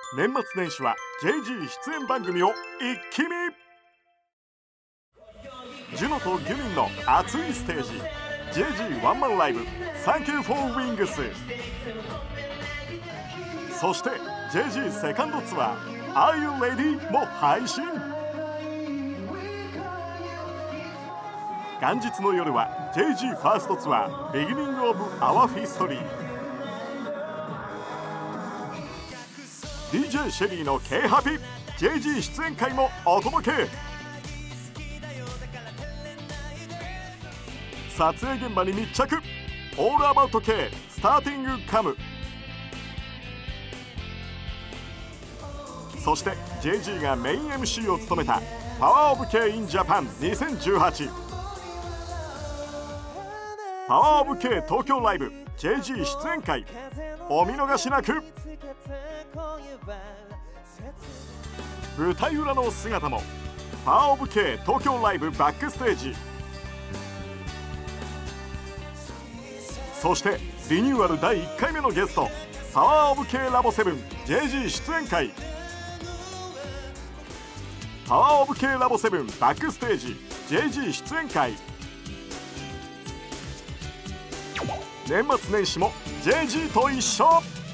年末年始は JG 出演番組を一気見。ジュノとギュミンの熱いステージ JG ワンマンライブ Thank You for Wings。 そして JG セカンドツアー Are You Ready も配信。元日の夜は JG ファーストツアー Beginning of Our History。 DJ シェリーの K ハピ JG 出演会もお届け。撮影現場に密着。オールアバウト K スターティングカム。そして JG がメイン MC を務めたパワーオブ K in Japan 2018。パワーオブ K 東京ライブ JG 出演会お見逃しなく。舞台裏の姿もパワーオブ K 東京ライブバックステージ。そしてリニューアル第1回目のゲストパワーオブ K ラボ7 JG 出演会。パワーオブ K ラボ7バックステージ JG 出演会。年末年始も JG と一緒。